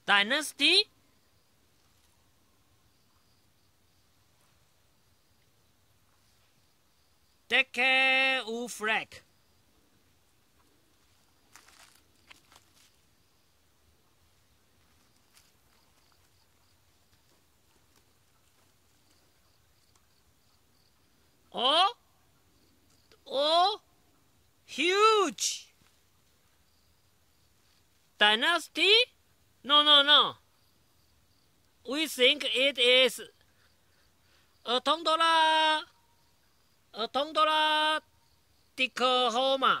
Dynasty? Dichotomus. Oh, huge. Dynasty? No. We think it is a tondola dichotoma.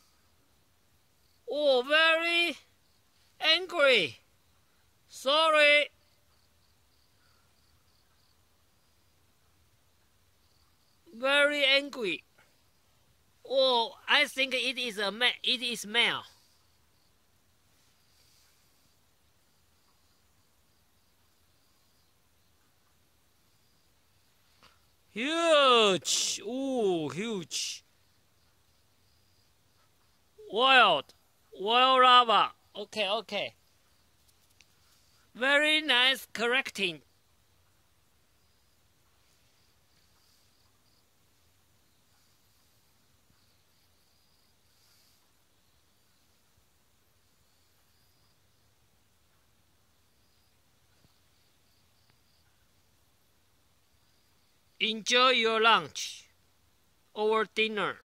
Oh, very angry. Sorry. Very angry. Oh, I think it is male. Huge. Ooh, huge. Wild lava. Okay. Very nice correcting. Enjoy your lunch or dinner.